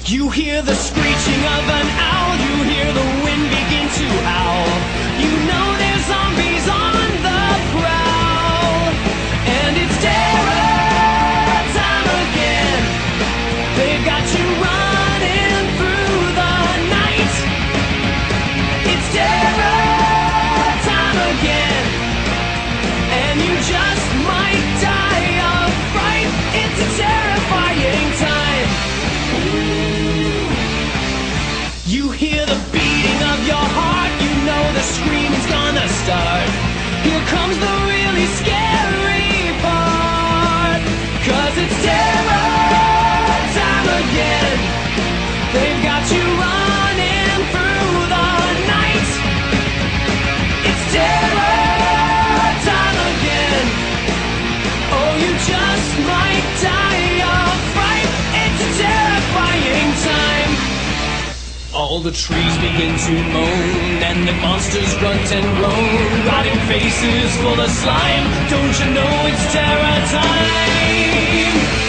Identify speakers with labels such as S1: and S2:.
S1: You hear the screeching of an owl, you hear the wind begin to howl. You know there's zombies on the prowl, and it's terror time again. They've got you running through the night. It's terror time again, and you just might die of fright. It's a terrifying time. You hear the beating of your heart, you know the screaming's gonna start. Here comes the really scary part, 'cause it's terror time again. They've got you running through the night. It's terror time again. Oh, you just might die of fright. It's a terrifying time. All the trees begin to moan, and the monsters grunt and groan, rotting faces full of slime. Don't you know it's terror time?